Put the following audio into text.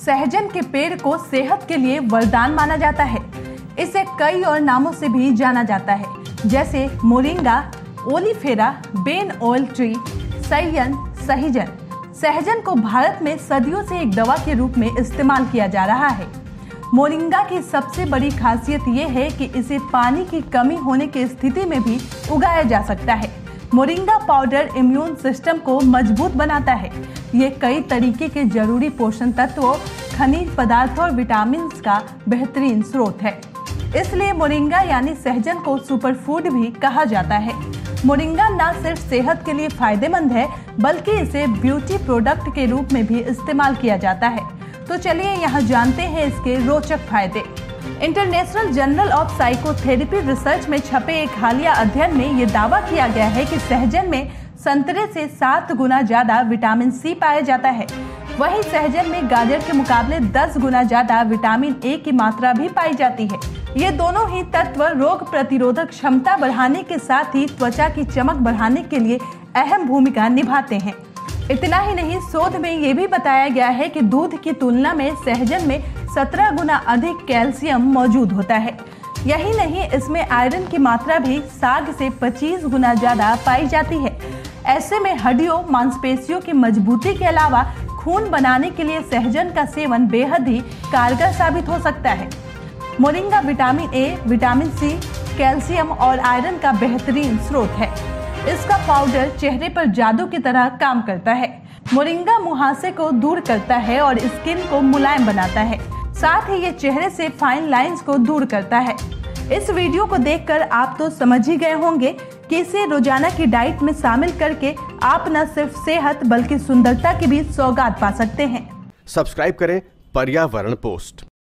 सहजन के पेड़ को सेहत के लिए वरदान माना जाता है। इसे कई और नामों से भी जाना जाता है, जैसे moringa, oleifera, ben oil tree, सयन, सहजन। सहजन को भारत में सदियों से एक दवा के रूप में इस्तेमाल किया जा रहा है। मोरिंगा की सबसे बड़ी खासियत ये है कि इसे पानी की कमी होने की स्थिति में भी उगाया जा सकता है। मोरिंगा पाउडर इम्यून सिस्टम को मजबूत बनाता है। ये कई तरीके के जरूरी पोषण तत्वों, खनिज पदार्थों और विटामिन का बेहतरीन स्रोत है। इसलिए मोरिंगा यानी सहजन को सुपर फूड भी कहा जाता है। मोरिंगा न सिर्फ सेहत के लिए फायदेमंद है, बल्कि इसे ब्यूटी प्रोडक्ट के रूप में भी इस्तेमाल किया जाता है। तो चलिए यहाँ जानते हैं इसके रोचक फायदे। International journal of psychotherapy research में छपे एक हालिया अध्ययन में ये दावा किया गया है कि सहजन में संतरे से 7 गुना ज्यादा विटामिन सी पाया जाता है। वहीं सहजन में गाजर के मुकाबले 10 गुना ज्यादा विटामिन ए की मात्रा भी पाई जाती है। ये दोनों ही तत्व रोग प्रतिरोधक क्षमता बढ़ाने के साथ ही त्वचा की चमक बढ़ाने के लिए अहम भूमिका निभाते हैं। इतना ही नहीं, शोध में ये भी बताया गया है कि दूध की तुलना में सहजन में 17 गुना अधिक कैल्शियम मौजूद होता है। यही नहीं, इसमें आयरन की मात्रा भी साग से 25 गुना ज्यादा पाई जाती है। ऐसे में हड्डियों, मांसपेशियों की मजबूती के अलावा खून बनाने के लिए सहजन का सेवन बेहद ही कारगर साबित हो सकता है। Moringa vitamin A, vitamin C, calcium और आयरन का बेहतरीन स्रोत है। इसका पाउडर चेहरे पर जादू की तरह काम करता है। मोरिंगा मुहासे को दूर करता है और स्किन को मुलायम बनाता है। साथ ही ये चेहरे से फाइन लाइंस को दूर करता है। इस वीडियो को देखकर आप तो समझ ही गए होंगे कि इसे रोजाना की डाइट में शामिल करके आप न सिर्फ सेहत बल्कि सुंदरता की भी सौगात पा सकते हैं। सब्सक्राइब करें पर्यावरण पोस्ट।